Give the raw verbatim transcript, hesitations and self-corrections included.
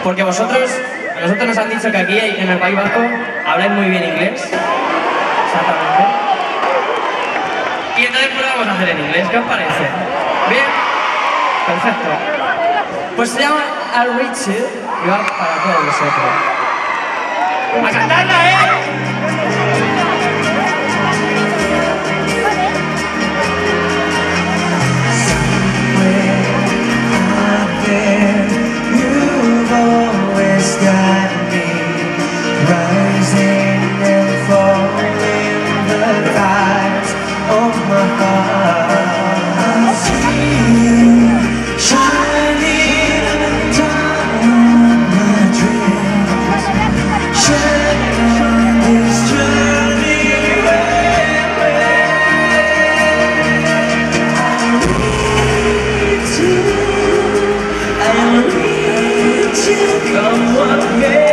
Porque vosotros, a nosotros nos han dicho que aquí en el País Vasco habláis muy bien inglés. Exactamente. Y entonces pues lo vamos a hacer en inglés, ¿qué os parece? ¿Bien? Perfecto. Pues se llama I'll Reach You y va para todos vosotros. ¡A cantarla, eh! Come what may.